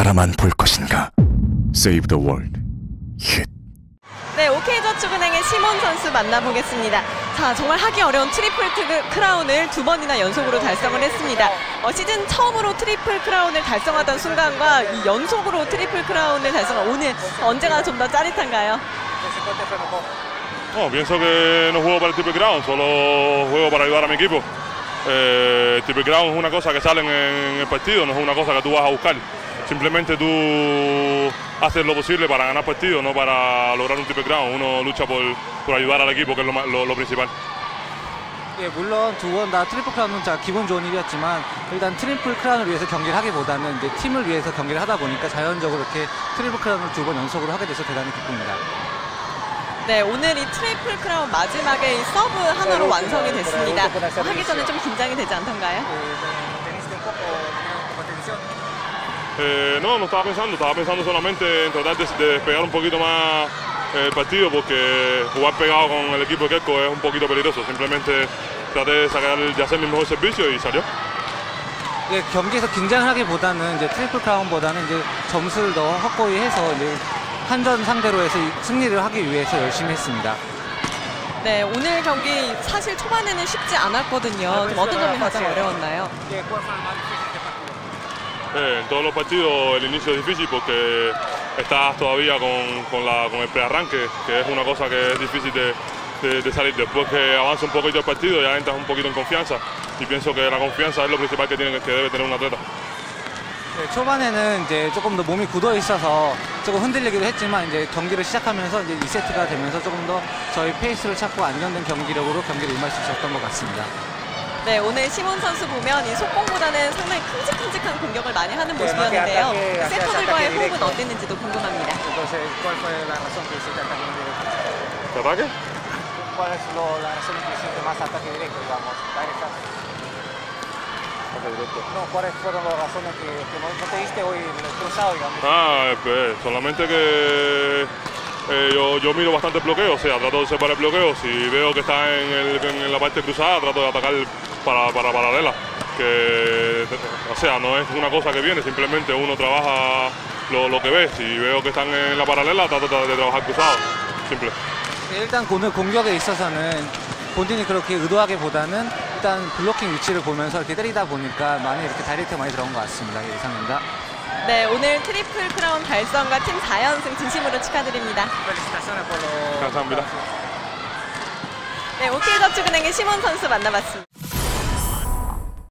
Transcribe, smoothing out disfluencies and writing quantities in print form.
바라만 볼 것인가? Save the world. 힛. 네, OK저축은행의 시몬 선수 만나보겠습니다. 자, 정말 하기 어려운 트리플 크라운을 2번이나 연속으로 달성을 했습니다. 시즌 처음으로 트리플 크라운을 달성하던 순간과 이 연속으로 트리플 크라운을 달성한 오늘 언제가 좀 더 짜릿한가요? No, pienso que no juego para el Triple Crown, solo juego para ayudar a mi equipo. El Triple Crown es una cosa que sale en el partido, no es una cosa que tú vas a buscar. Simplemente tú haces lo posible para ganar partidos, no para lograr un Triple Crown. Uno lucha por ayudar al equipo, que es lo principal. 예, 물론 2번 다 트리플 크라운은 기분 좋은 일이었지만 일단 트리플 크라운을 위해서 경기를 하기보다는 이제 팀을 위해서 경기를 하다 보니까 자연적으로 이렇게 트리플 크라운을 2번 연속으로 하게 돼서 대단히 기쁩니다. 네, 오늘 이 트리플 크라운 마지막에 이 서브 하나로 완성이 됐습니다. 하기 전에 좀 긴장이 되지 않던가요? No estaba pensando solamente en tratar de despegar un poquito más el partido, porque jugar pegado con el equipo de Keiko es un poquito peligroso. Simplemente traté de hacer mi mejor servicio y salió. 예, 경기에서 긴장을 하기보다는 이제 트리플 크라운보다는 이제 점수를 더 확고히 해서 이제 한전 상대로 해서 승리를 하기 위해서 열심히 했습니다. 네, 오늘 경기 사실 초반에는 쉽지 않았거든요. 좀 어떤 점이 가장 어려웠나요? En todos los partidos el inicio es difícil porque estás todavía con el prearranque, que es una cosa que es difícil de salir. Después que avanza un poquito el partido ya entras un poquito en confianza y pienso que la confianza es lo principal que debe tener un atleta. 네, 초반에는 이제 조금 더 몸이 굳어 있어서 조금 흔들리기도 했지만 이제 경기를 시작하면서 이제 2세트가 되면서 조금 더 저희 페이스를 찾고 안정된 경기력으로 경기를 임할 수 있었던 것 같습니다. 네, 오늘 시몬 선수 보면 이 속공보다는 상당히 큼직큼직한 공격을 많이 하는 모습이었는데요. 세터들과의 호흡은 어땠는지도 궁금합니다. ¿Ataque? ¿Cuál es la razón que hiciste más ataque directo, digamos? No, ¿cuáles fueron las razones que no te diste hoy el cruzado, digamos? Solamente que yo miro bastante el bloqueo, o sea, trato de separar el bloqueo. Si veo que está en la parte cruzada, trato de atacar para paralela. Que, o sea, no es una cosa que viene, simplemente uno trabaja lo que ve. Si veo que están en la paralela, trato de trabajar cruzado. Simple. 일단 오늘 공격에 있어서는 본인이 그렇게 의도하기보다는 일단 블로킹 위치를 보면서 이렇게 때리다 보니까 많이 이렇게 다이렉트가 많이 들어간 것 같습니다. 이상입니다. 네, 오늘 트리플 크라운 달성과 팀 4연승 진심으로 축하드립니다. 감사합니다. 네, OK저축은행의 시몬 선수 만나봤습니다.